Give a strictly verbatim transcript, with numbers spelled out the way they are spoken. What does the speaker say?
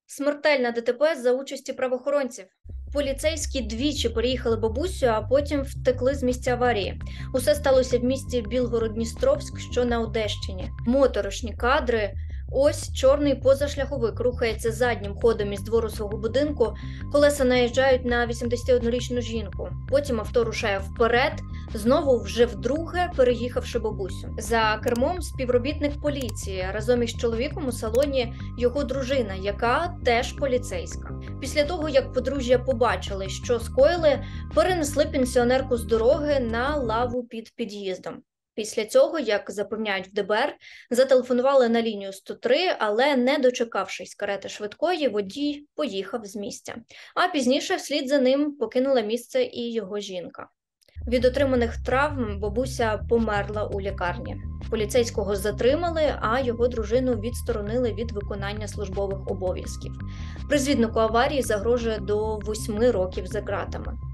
Смертельне ДТП за участі правоохоронців. Поліцейські двічі переїхали бабусю, а потім втекли з місця аварії. Усе сталося в місті Білгород-Дністровськ, що на Одещині. Моторошні кадри. Ось чорний позашляховик рухається заднім ходом із двору свого будинку. Колеса наїжджають на вісімдесятиоднорічну жінку. Потім авто рушає вперед, знову вже вдруге переїхавши бабусю. За кермом співробітник поліції. Разом із чоловіком у салоні його дружина, яка теж поліцейська. Після того, як подружжя побачили, що скоїли, перенесли пенсіонерку з дороги на лаву під під'їздом. Після цього, як запевняють в ДБР, зателефонували на лінію сто три, але не дочекавшись карети швидкої, водій поїхав з місця. А пізніше вслід за ним покинула місце і його жінка. Від отриманих травм бабуся померла у лікарні. Поліцейського затримали, а його дружину відсторонили від виконання службових обов'язків. Призвіднику аварії загрожує до восьми років за ґратами.